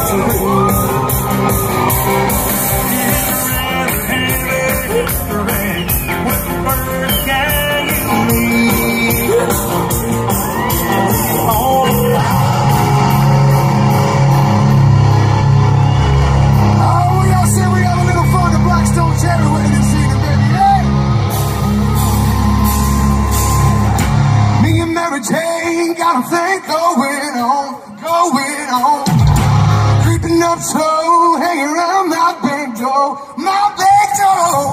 Got a thing going on, creeping up slow, hanging around my back door, my back door.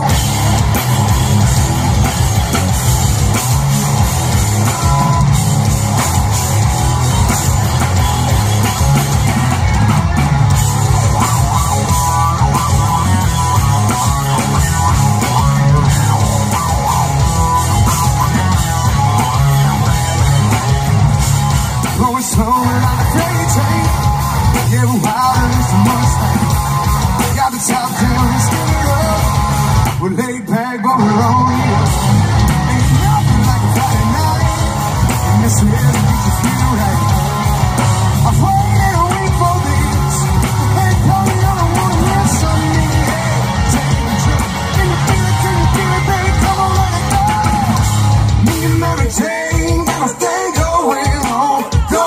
Going slow like a freight train, getting wild as a Mustang. Got the top down and skinny up, we're laid back but we're on the up. Ain't nothing like a Friday night, and this really makes you feel right. I've waited a week for this, hey Tony, I don't wanna miss something. Take a trip, can you feel it, baby, come on, let it go. Me and Mary Jane got a thing going on.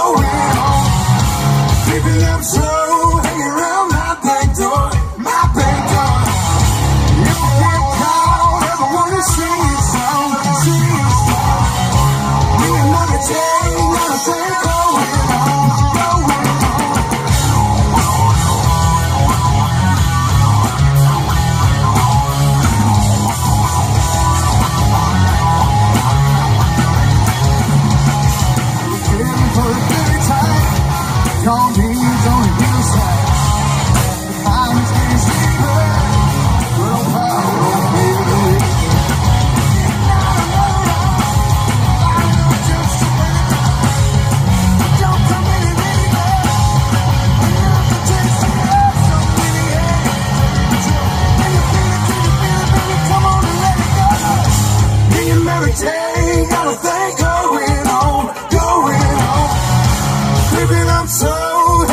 Creeping up slow, hanging around my back door, my back door. If you get caught, everyone is singing song, singing song. Me and Mary Jane got a thing going on, going on. We're getting for a good time. Your knees on the hillside, the fire's getting steeper, little power on me. Just don't come any later. Enough to taste the love so many hands. Can you feel it, baby, come on and let it go. Me and Mary Jane got a thing going on, going on. Creeping up so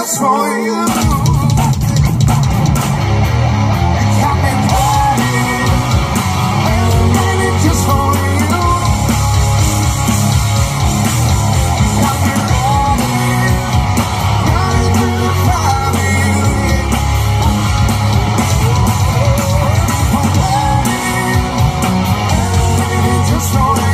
just for you. You got me burning, baby, just for you. You got me running, running through the fire. I'm burning, baby, just for you.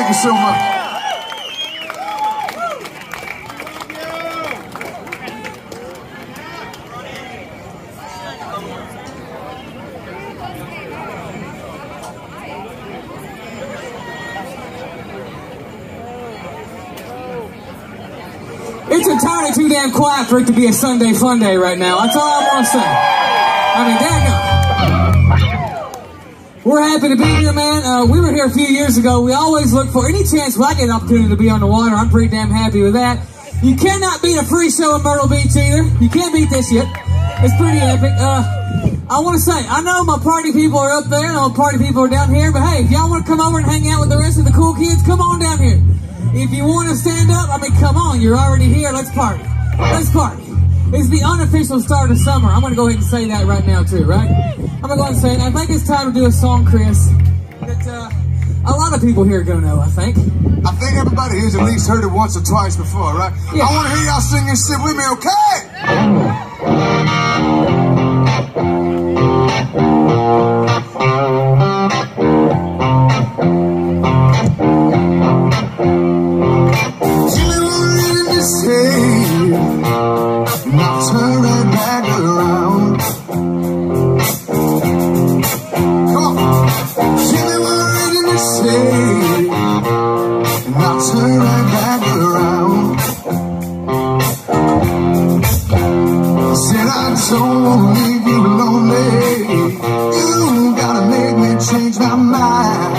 Thank you so much. It's entirely too damn quiet for it to be a Sunday fun day right now. That's all I want to say. I mean, daggone. We're happy to be here, man. We were here a few years ago. We always look for any chance I get an opportunity to be on the water. I'm pretty damn happy with that. You cannot beat a free show in Myrtle Beach either. You can't beat this yet. It's pretty epic. I want to say, I know my party people are up there and all the party people are down here, but hey, if y'all want to come over and hang out with the rest of the cool kids, come on down here. If you want to stand up, I mean, come on, you're already here. Let's party. Let's party. It's the unofficial start of summer. I'm going to go ahead and say that right now, too, right? I'm going to go ahead and say it. I think it's time to do a song, Chris, that a lot of people here are going to know, I think. I think everybody here's at least heard it once or twice before, right? Yeah. I want to hear y'all sing this shit with me, okay? Turn right back around. Come on. Tell me what I'm ready to say, and I'll turn right back around. I said I don't want to leave you lonely. You gotta make me change my mind.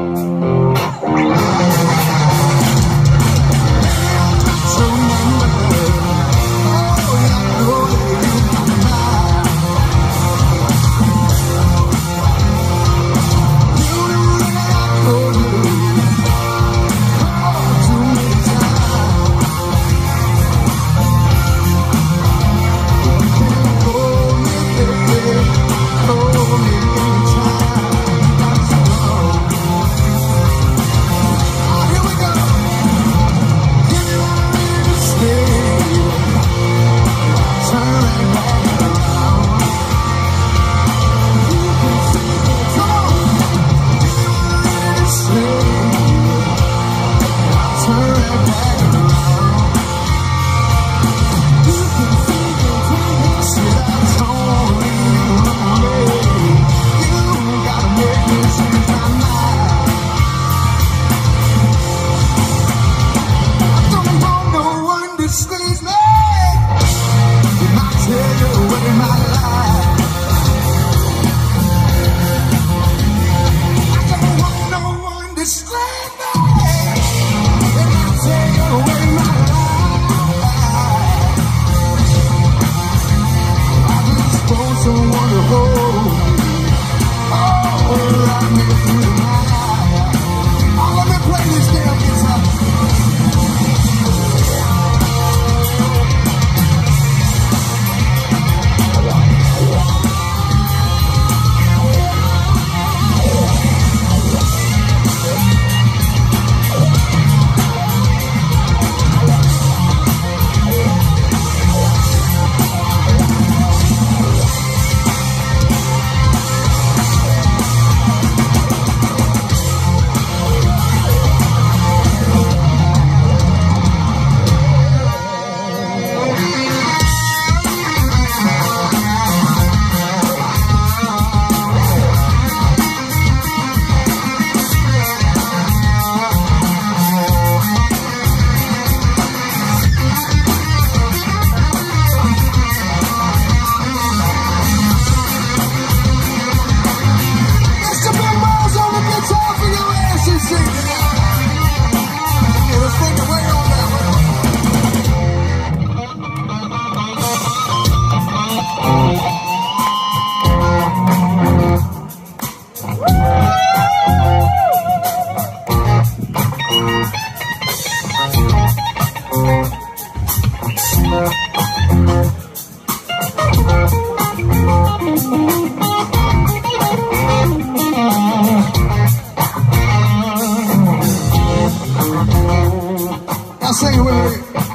Sing it with me.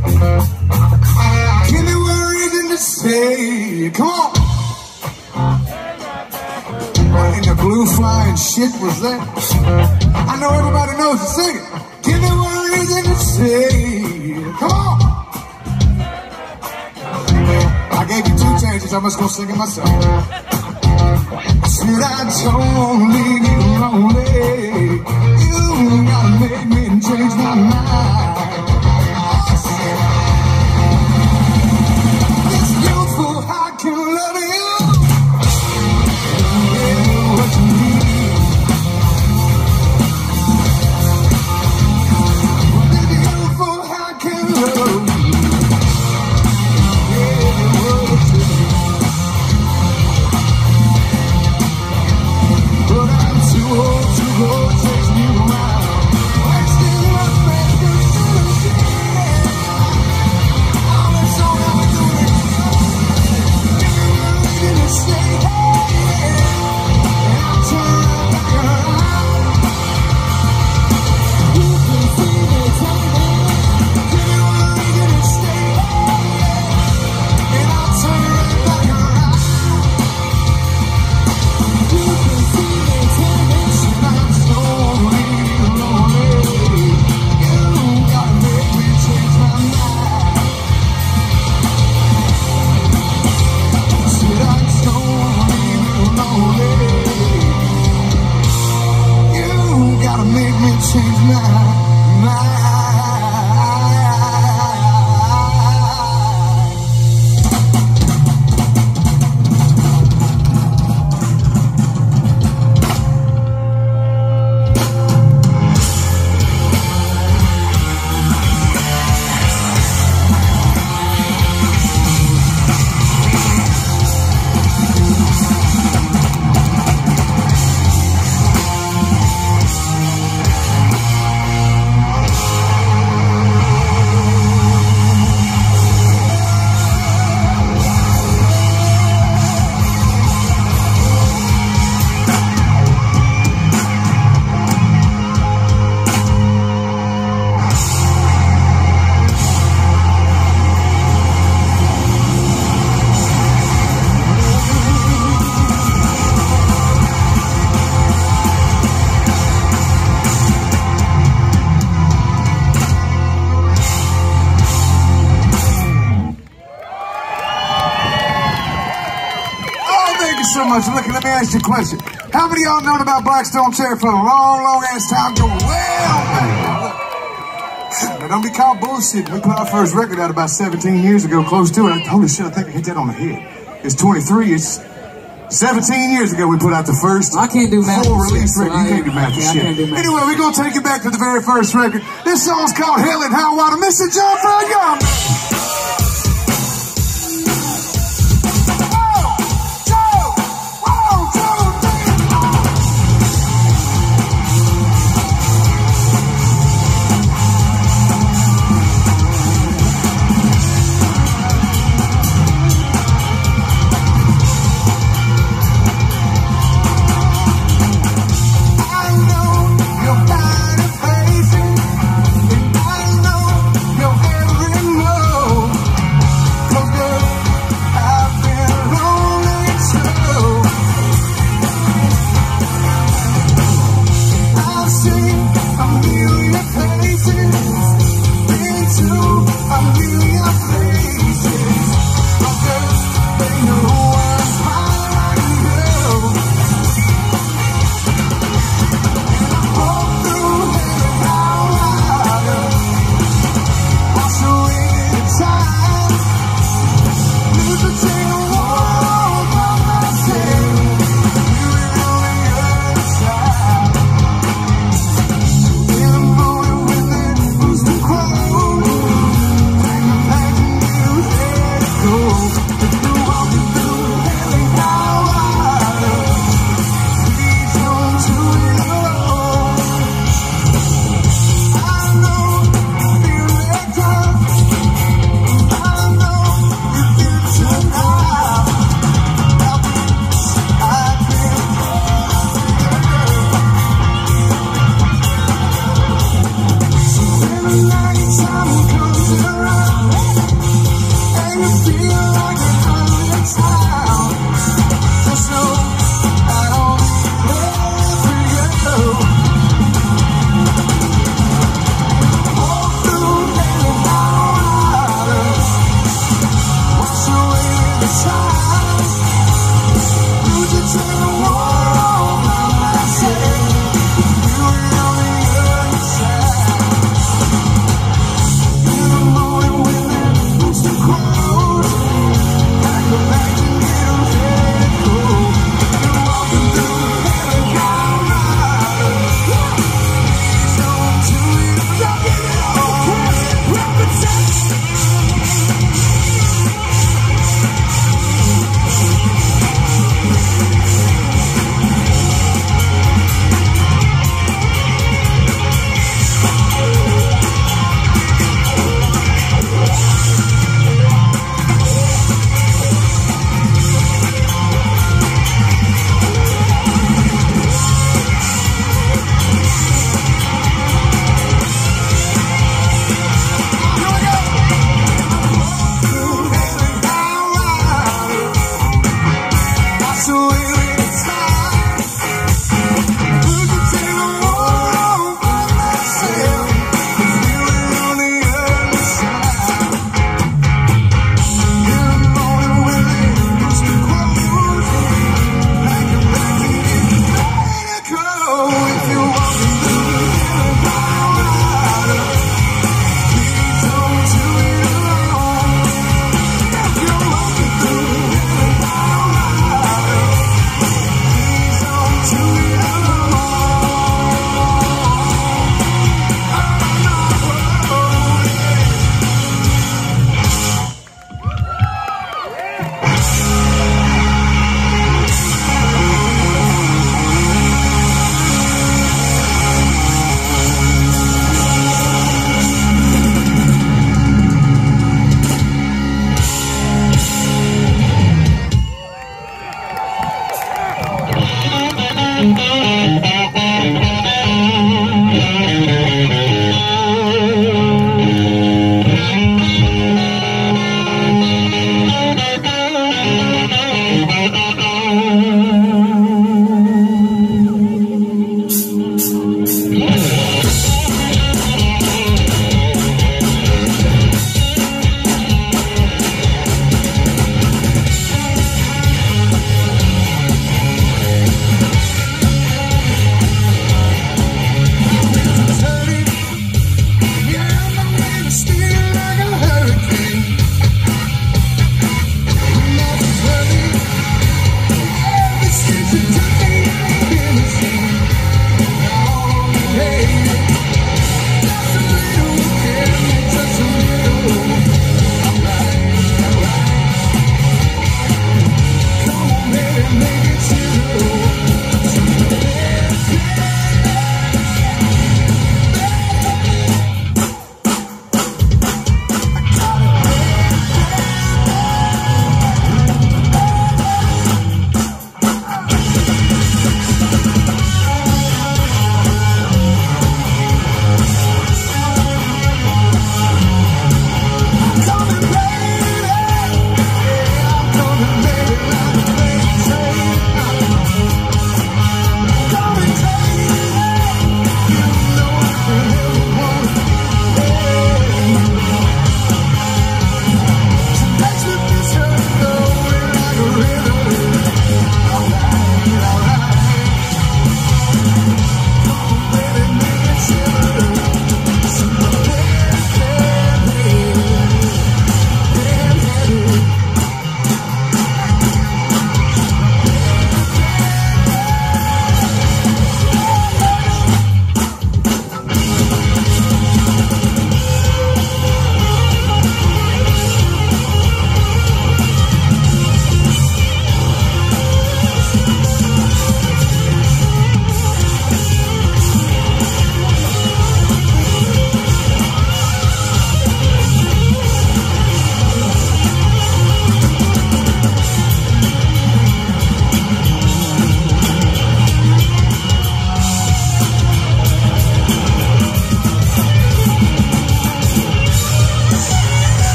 Give me one reason to stay. Come on. And the blue flying shit was there. I know everybody knows. knows to sing it. Give me one reason to say, come on. I gave you 2 chances, I'm just gonna sing it myself. Said I don't leave you lonely. You gotta make me change my mind. It's beautiful, I can love you. Give you what you need. It's beautiful, I can love you. Change my mind. So much. Look, let me ask you a question. How many of y'all known about Blackstone Cherry for a long, long ass time? Go well back. Now, don't be called bullshit. We put our first record out about 17 years ago, close to it. Holy shit, I think I hit that on the head. It's 23. It's 17 years ago we put out the first full release record. You can't do math and shit. Anyway, we're going to take you back to the very first record. This song's called Hell and High Water. Mr. John Young. Your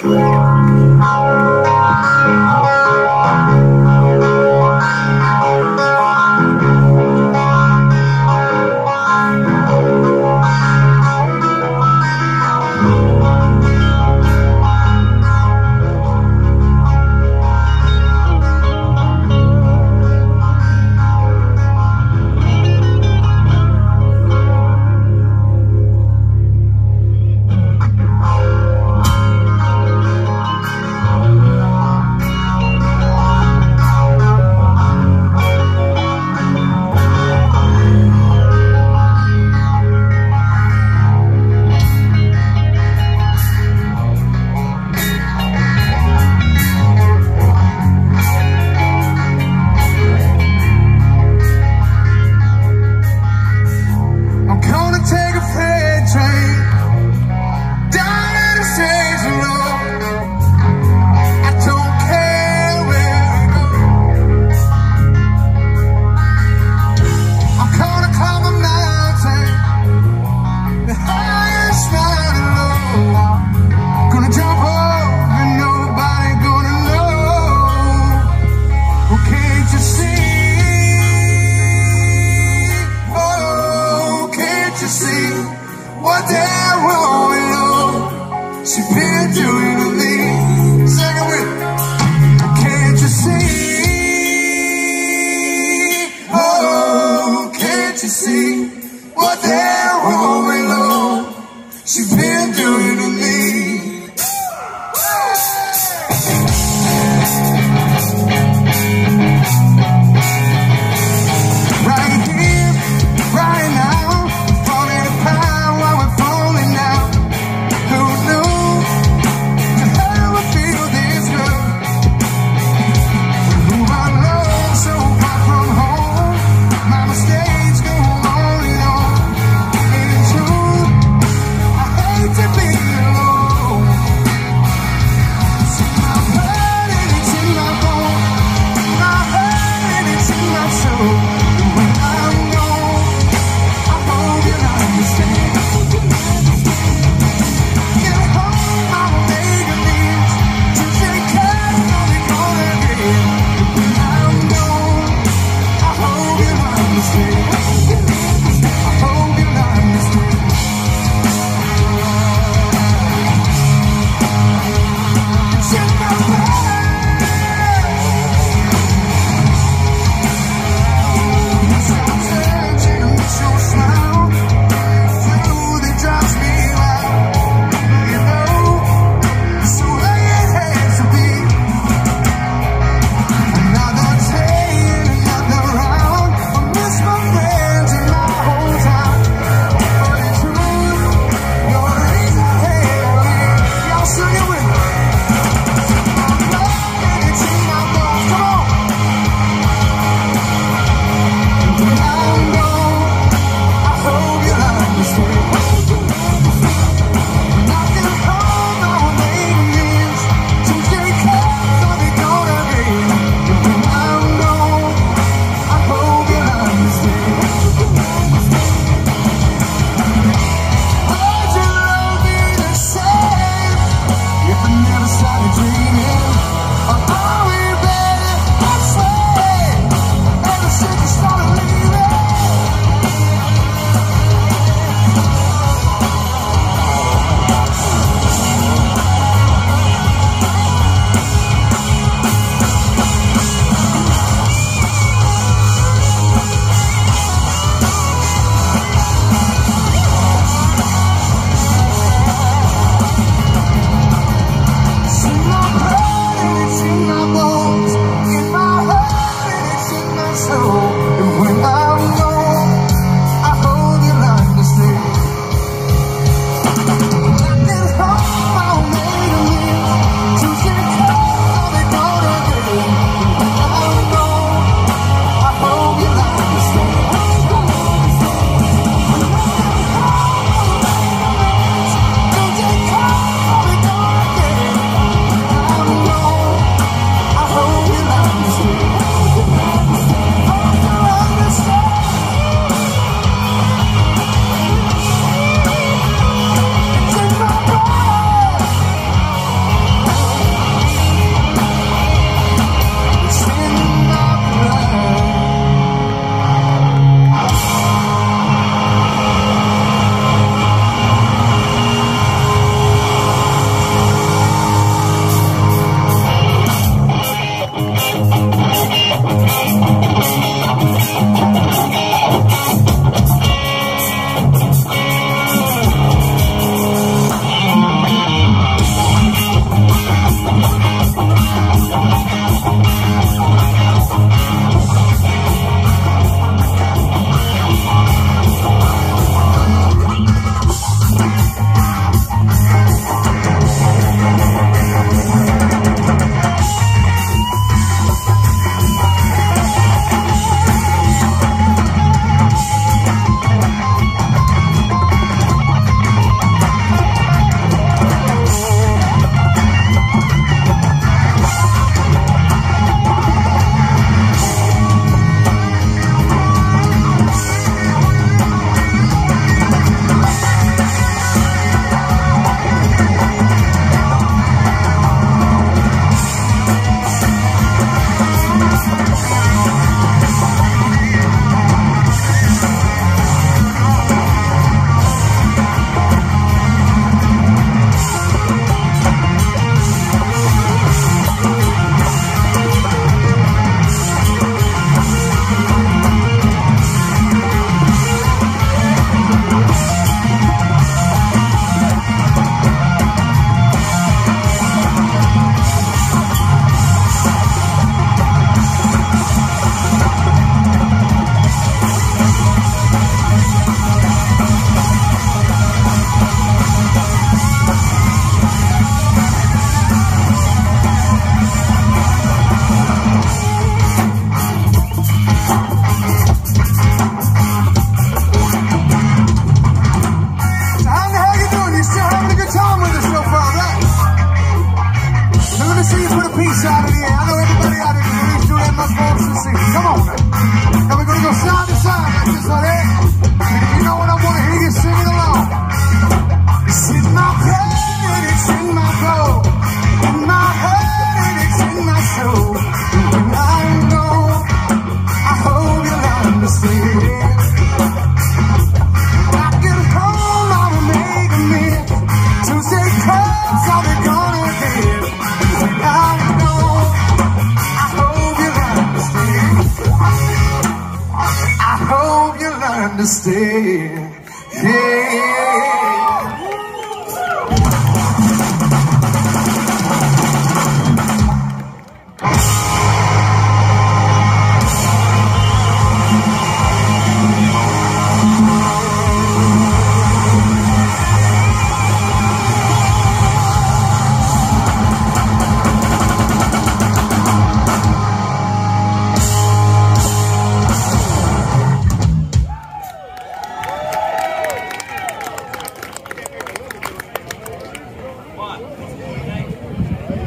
What that rolling low she been doing to me. Sing it with me. Can't you see? Oh, can't you see what that rolling low she been doing to me?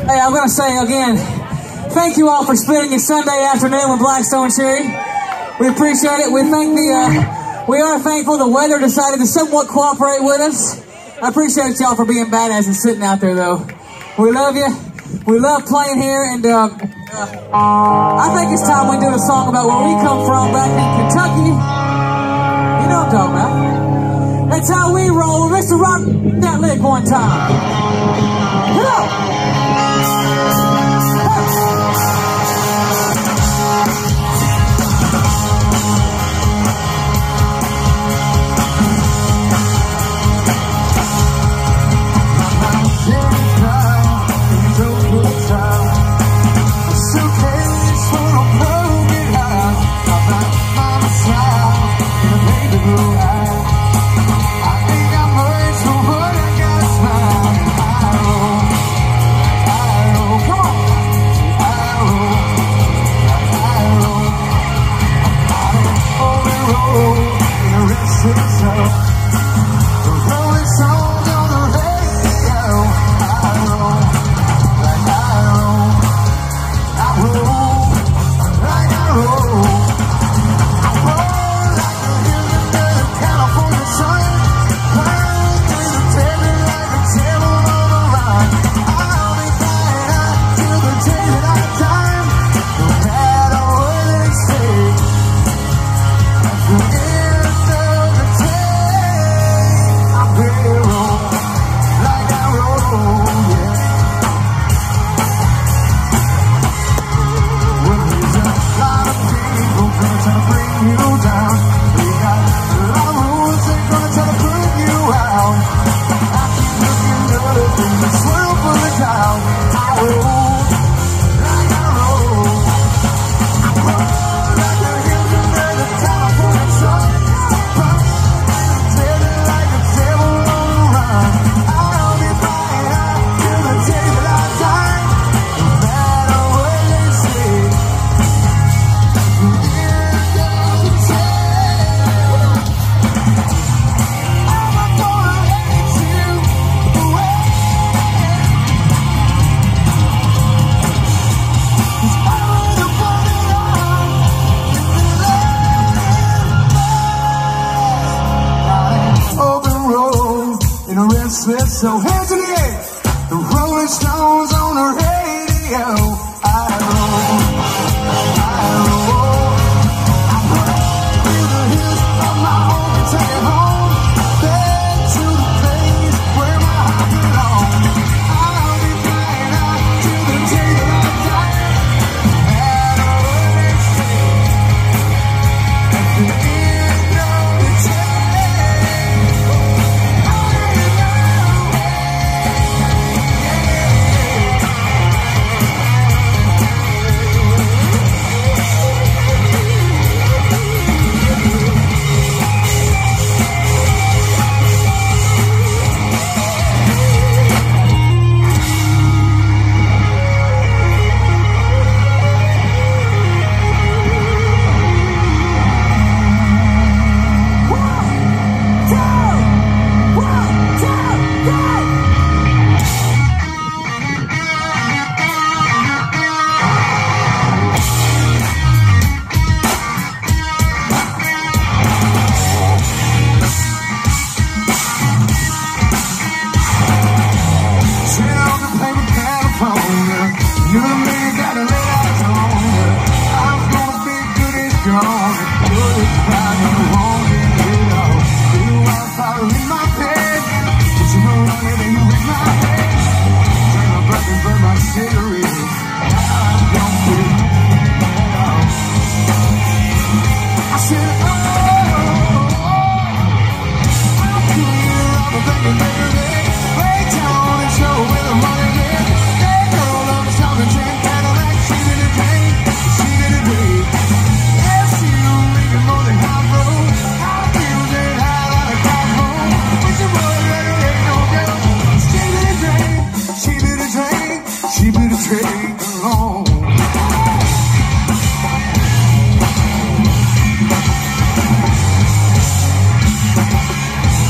Hey, I'm gonna say again, thank you all for spending your Sunday afternoon with Blackstone Cherry. We appreciate it. We are thankful the weather decided to somewhat cooperate with us. I appreciate y'all for being badass and sitting out there, though. We love you. We love playing here, and I think it's time we do a song about where we come from back in Kentucky. You know what I'm talking about. That's how we roll. Mr. Rock that lick one time. Get up. So hands in the air, the Rolling Stones on the radio. I roll, through the hills of my home and take it home, back to the place where my heart belongs. I'll be flying out to the day that I die, no matter what they say. At the end of the day,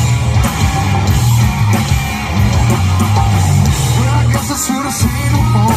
should have seen the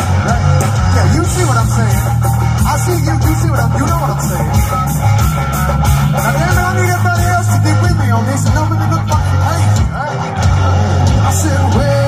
Yeah, you see what I'm saying. I see you, you see what I'm, you know what I'm saying. Now damn it, I need everybody else to get with me on this and don't make me look fucking crazy, right? I said,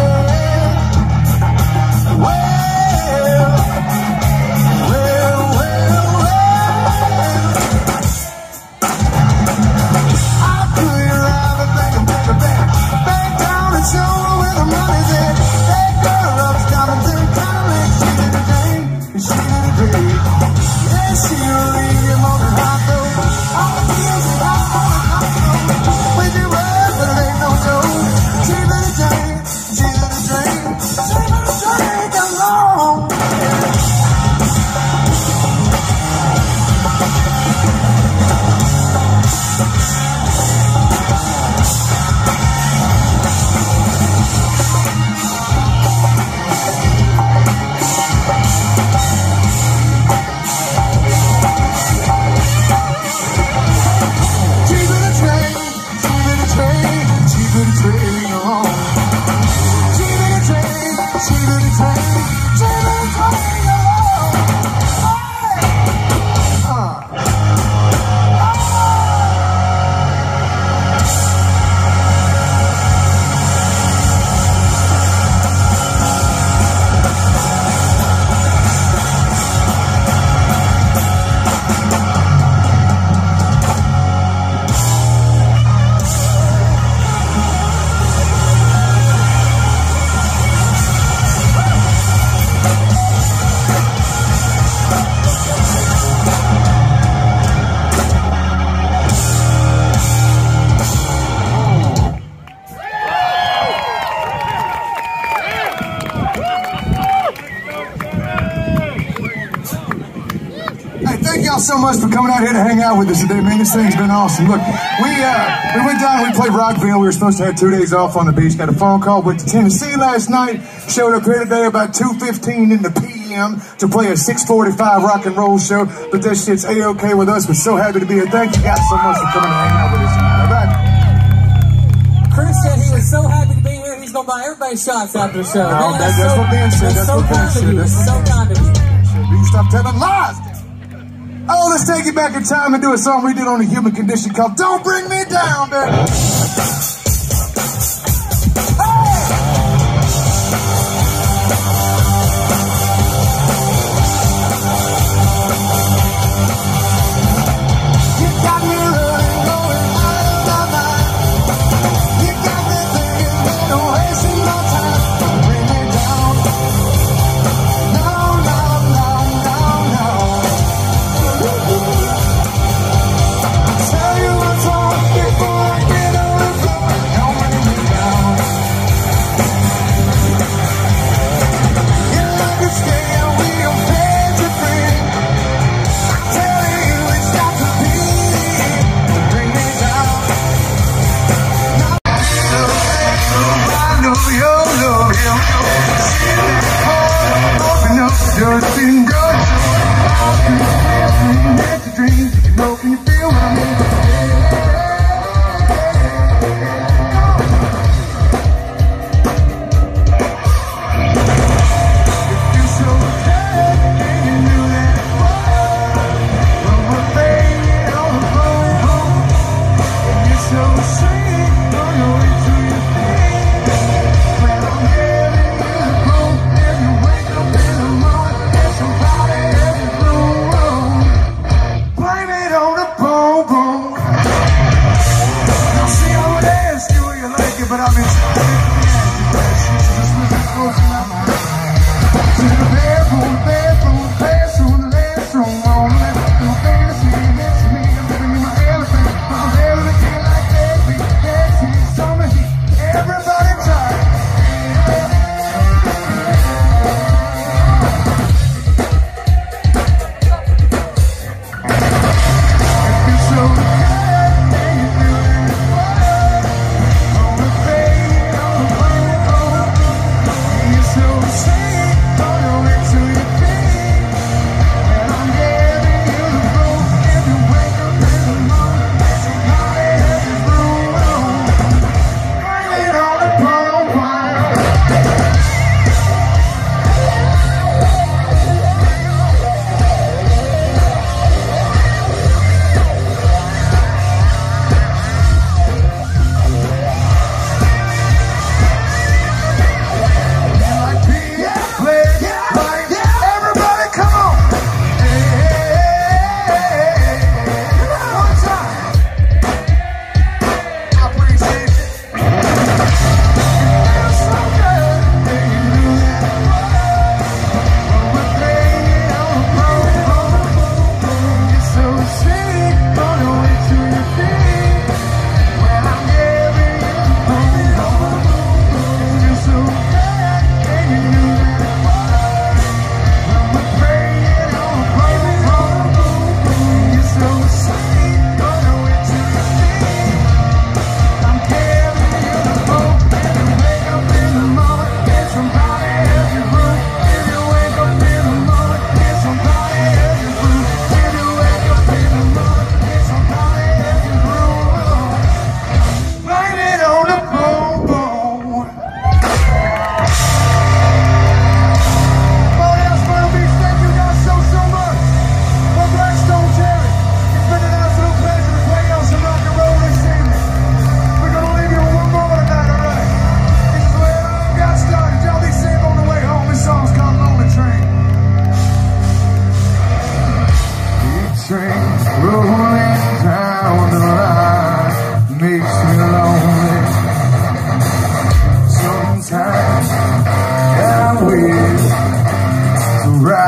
so much for coming out here to hang out with us today, man. This thing's been awesome. Look, we went down and we played Rockville. We were supposed to have 2 days off on the beach. Got a phone call. Went to Tennessee last night. Showed up here today about 2:15 in the PM to play a 6:45 rock and roll show. But that shit's A-okay with us. We're so happy to be here. Thank you guys so much for coming to hang out with us tonight. All right. Chris said he was so happy to be here, he's going to buy everybody shots after the show. No, that's what Ben said. That's what Ben said. That's so kind of you. You stop telling lies. Oh, let's take it back in time and do a song we did on the Human Condition called Don't Bring Me Down, baby. Tell you what's wrong before I get over.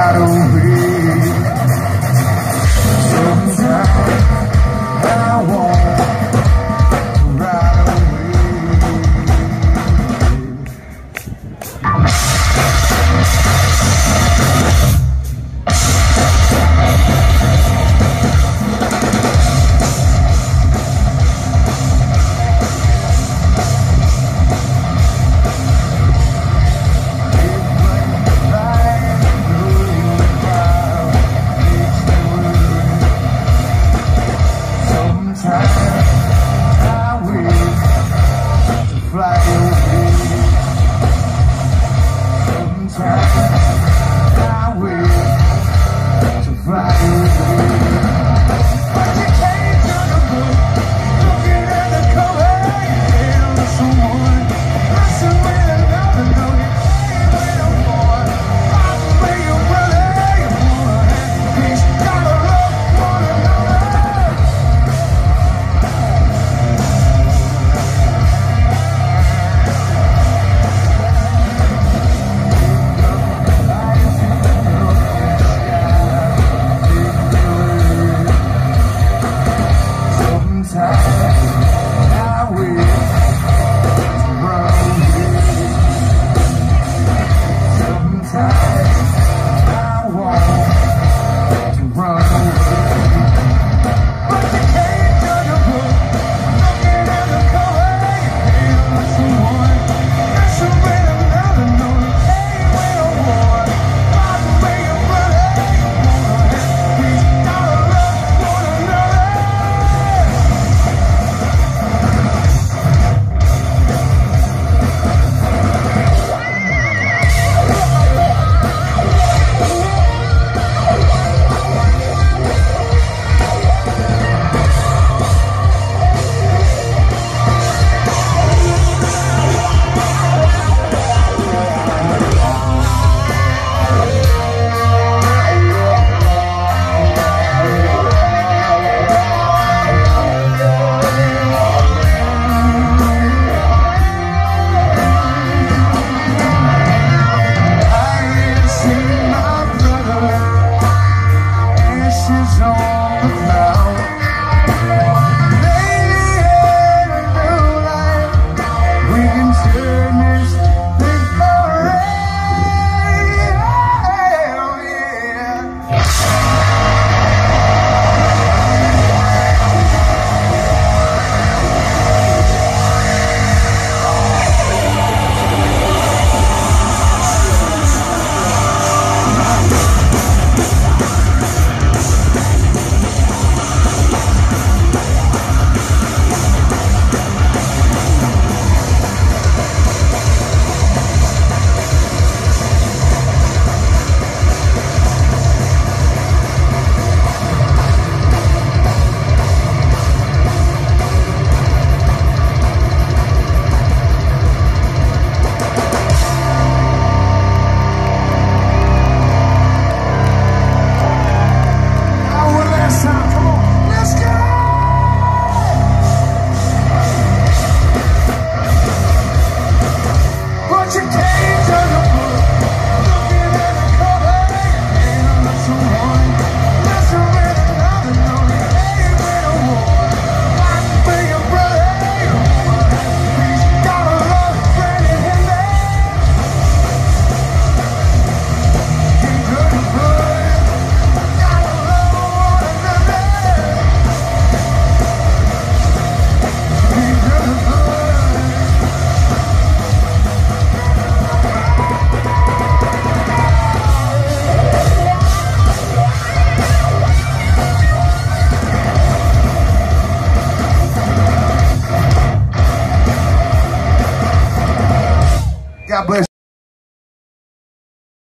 I don't